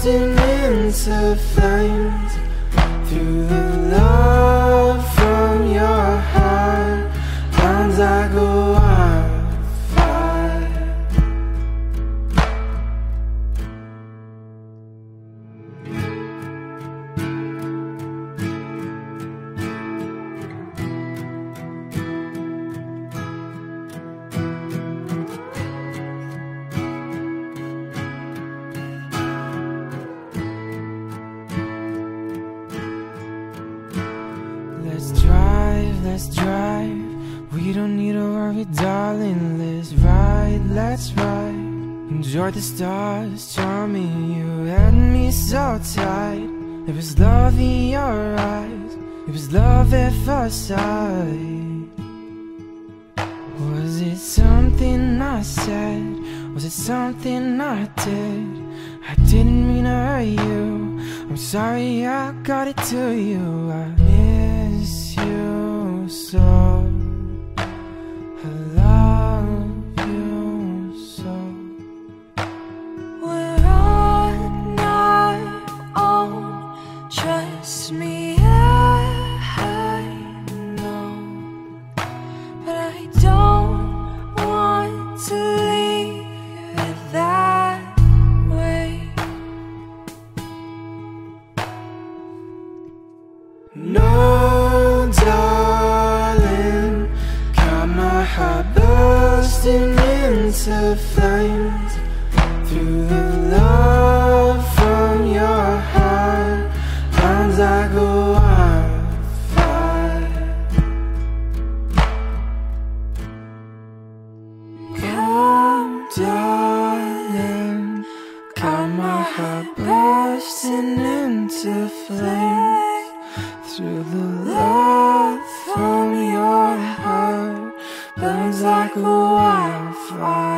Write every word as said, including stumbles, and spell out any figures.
bursting into flames through the love from your heart. Bounds I go on fire. Let's drive, let's drive. We don't need to worry, darling. Let's ride, let's ride. Enjoy the stars, charming. You had me so tight. It was love in your eyes. It was love at first sight. Was it something I said? Was it something I did? I didn't mean to hurt you. I'm sorry I got it to you. I miss you so. I love you so. We're on our own, trust me, I know. But I don't want to leave it that way. No, darling, got my heart bursting into flames through the love from your heart. Bounds I go on fire. Oh, darling, got my heart bursting into flames through the love from your heart. Burns like a wildfire.